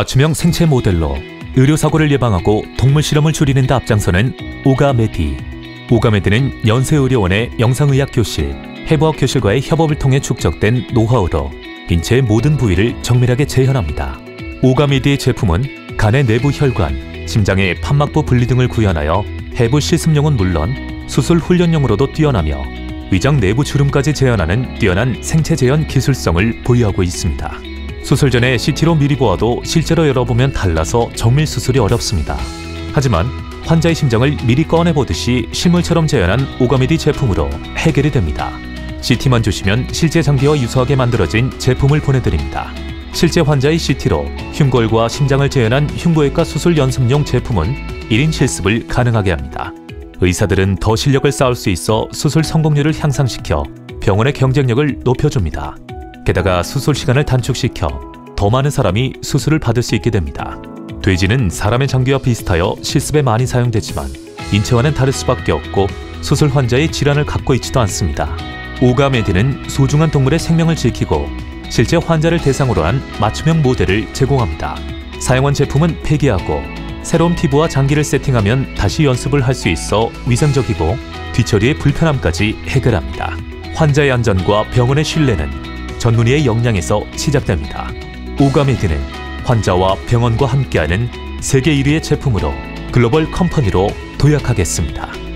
맞춤형 생체 모델로 의료사고를 예방하고 동물 실험을 줄이는 데 앞장서는 오가메디. 오가메디는 연세의료원의 영상의학교실, 해부학교실과의 협업을 통해 축적된 노하우로 인체의 모든 부위를 정밀하게 재현합니다. 오가메디의 제품은 간의 내부 혈관, 심장의 판막부 분리 등을 구현하여 해부 실습용은 물론 수술 훈련용으로도 뛰어나며 위장 내부 주름까지 재현하는 뛰어난 생체 재현 기술성을 보유하고 있습니다. 수술 전에 CT로 미리 보아도 실제로 열어보면 달라서 정밀 수술이 어렵습니다. 하지만 환자의 심장을 미리 꺼내보듯이 실물처럼 재현한 오가메디 제품으로 해결이 됩니다. CT만 주시면 실제 장비와 유사하게 만들어진 제품을 보내드립니다. 실제 환자의 CT로 흉골과 심장을 재현한 흉부외과 수술 연습용 제품은 1인 실습을 가능하게 합니다. 의사들은 더 실력을 쌓을 수 있어 수술 성공률을 향상시켜 병원의 경쟁력을 높여줍니다. 게다가 수술 시간을 단축시켜 더 많은 사람이 수술을 받을 수 있게 됩니다. 돼지는 사람의 장기와 비슷하여 실습에 많이 사용되지만 인체와는 다를 수밖에 없고 수술 환자의 질환을 갖고 있지도 않습니다. 오가메디는 소중한 동물의 생명을 지키고 실제 환자를 대상으로 한 맞춤형 모델을 제공합니다. 사용한 제품은 폐기하고 새로운 피부와 장기를 세팅하면 다시 연습을 할 수 있어 위생적이고 뒤처리의 불편함까지 해결합니다. 환자의 안전과 병원의 신뢰는 전문의의 역량에서 시작됩니다. 오가메디는 환자와 병원과 함께하는 세계 1위의 제품으로 글로벌 컴퍼니로 도약하겠습니다.